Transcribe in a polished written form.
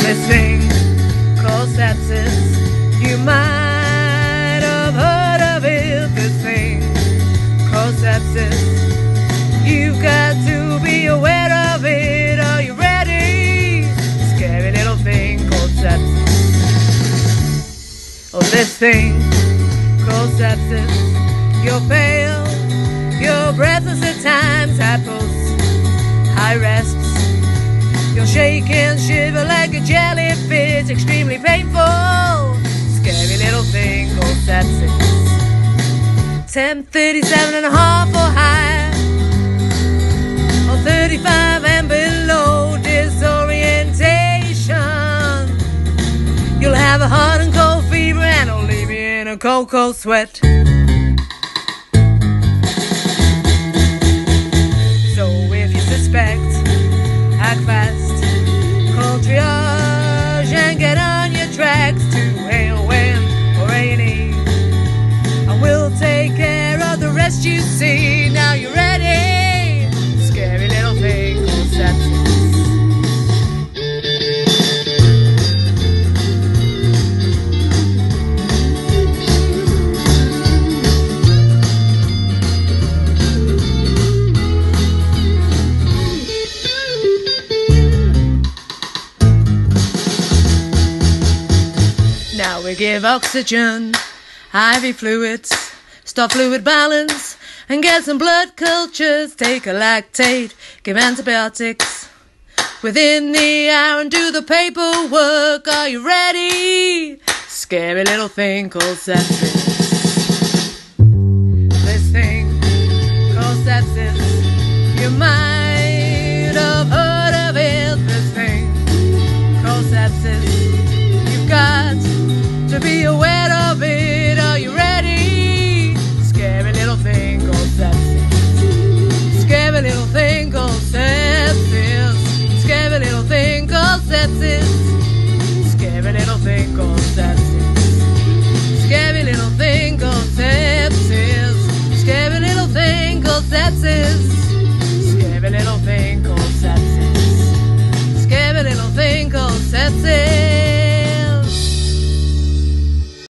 this thing called sepsis. You might have heard of it, this thing called sepsis. You've got to be aware of it. Are you ready? Scary little thing called sepsis. Oh, this thing called sepsis. You're pale, you're breathless at times, high pulse, high rests. You'll shake and shiver like a jellyfish, extremely painful. Scary little thing called sepsis. 10:37.5 or higher, or 35 and below, disorientation. You'll have a hot and cold fever and it'll leave you in a cold, cold sweat. So if you suspect, act fast, call triage and get on your tracks to AOM or A&E. And we'll take care of the rest you see. Now you're ready? Scary little thing called sepsis. Now we give oxygen, IV fluids, stop fluid balance, and get some blood cultures. Take a lactate, give antibiotics within the hour and do the paperwork. Are you ready? Scary little thing called sepsis. This thing called sepsis. You might have heard of it. This thing called sepsis. You've got to be aware